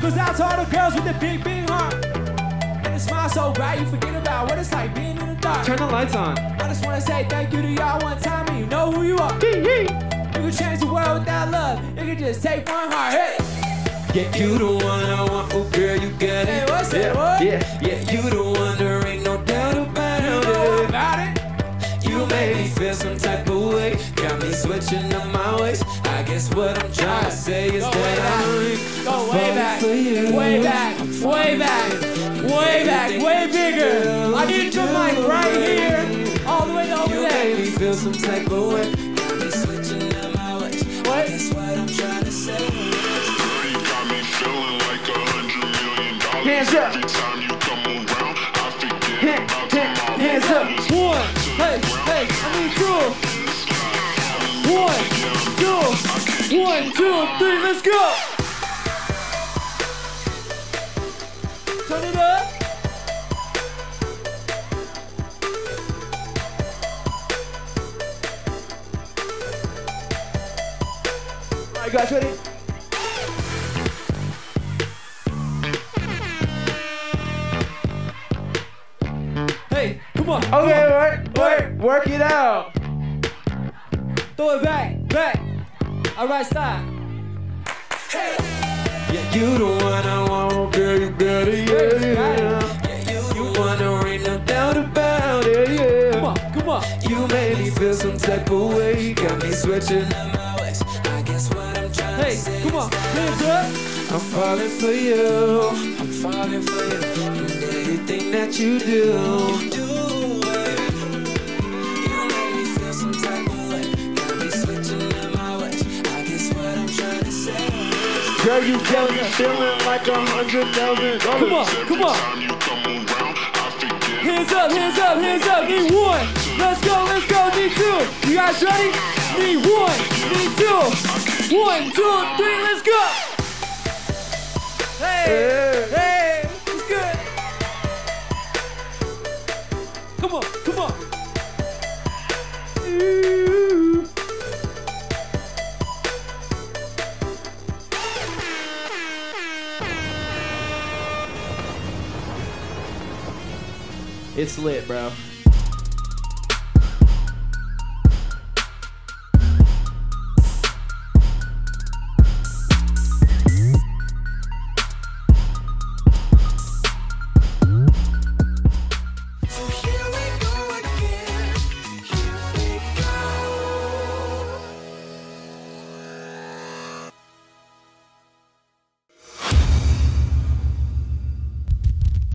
goes out to all the girls with the big, big heart. And it smiles so bright, you forget about what it's like being in the dark. Turn the lights on. I just wanna say thank you to y'all one time, and you know who you are. You can change the world without love. You can just take one heart. Hey. Yeah, you the one I want, oh girl, you got it. Hey, what's that? What? Yeah, you the one, there ain't no doubt about it. You know about it. You made me feel some type of way, got me switching up my ways. I guess what I'm trying to say is that I'm way for you. Way back, way back, way back, way bigger. I need your mic right here, all the way over you there. You made me feel some type of way, got me switching up my ways. I guess what I'm trying to say. Hands up. Every time you come around, I forget about tomorrow. Hands up. One, hey, hey, I need two. 1, 2, 3, let's go. Turn it up. All right, guys, ready? Hey, come on. Okay, work it out. Throw it back. All right, stop. Yeah, you the one I want, girl, you got it, yeah. You want, there ain't no doubt about it, yeah. Come on. You made me feel some type of way, got me switching up my ways. I guess what I'm trying to say. Hey, come on, hands up. I'm falling for you. I'm falling for you. And everything that you do. You make me feel some type of way. Got me switching up my ways. I guess what I'm trying to say. Girl, you got me feeling like $100,000. Come on. Time you come around, I forget. Hands up. Need one. Let's go. Need two. You guys ready? Need one. Need two. 1, 2, 3, let's go. Hey, it's good. Come on. Ooh. It's lit, bro.